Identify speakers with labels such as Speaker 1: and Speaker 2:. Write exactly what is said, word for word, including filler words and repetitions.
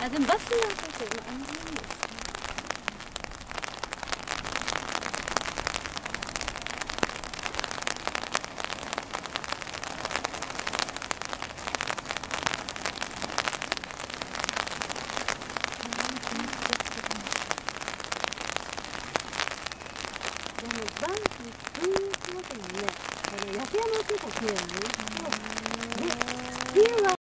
Speaker 1: あ、でもバスなんかって、まあ、あの辺ですね。でもバンク、うん、そうだよね。あの、焼山は結構綺麗なのね。で、冬は